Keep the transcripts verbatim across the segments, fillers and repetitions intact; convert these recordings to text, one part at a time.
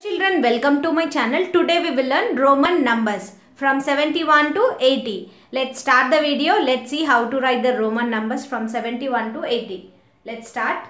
Children, welcome to my channel. Today we will learn Roman numbers from seventy-one to eighty. Let's start the video. Let's see how to write the Roman numbers from seventy-one to eighty. Let's start.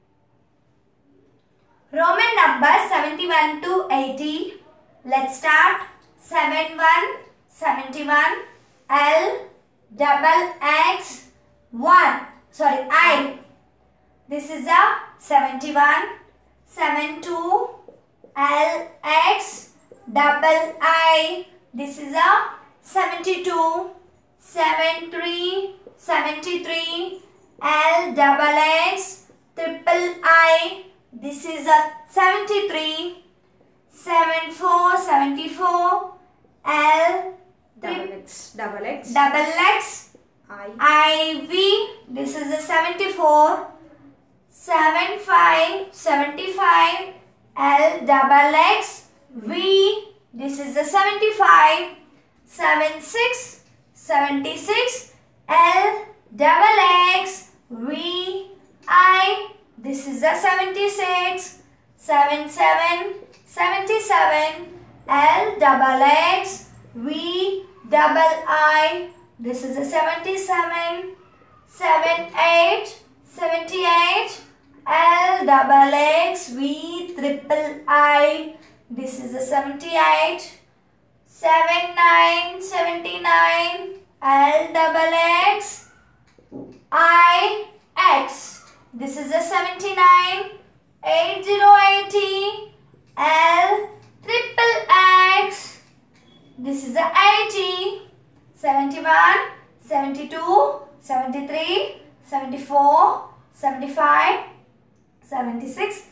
Roman numbers seventy-one to eighty. Let's start. seventy-one, seventy-one, L, double X, one. Sorry, I. This is a seventy-one, seventy-two, L, X, double I. This is a seventy-two, seventy-three, seventy-three, L, double X, triple I. This is a seventy-three, seventy-four, seventy-four, L, Double X, double X, double X, I, I V. This is a seventy-four, seventy-five, seventy-five, L, double X, V. This is a seventy-five, seventy-six, seventy-six, L, double X, V, I. This is a seventy-six, seventy-seven, seventy-seven, L, double X, V, double I. This is a seventy-seven, seventy-eight, seventy-eight, L, double X, V, triple I. This is a seventy-eight, seventy-nine, seventy-nine, L, double X, I, X. This is a seventy-nine, eighty, eighty, L, triple X. This is a eighty, seventy-one, seventy-two, seventy-three, seventy-four, seventy-five, seventy-six,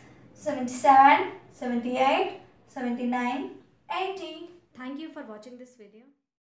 seventy-seven, seventy-eight, seventy-nine, eighty. Thank you for watching this video.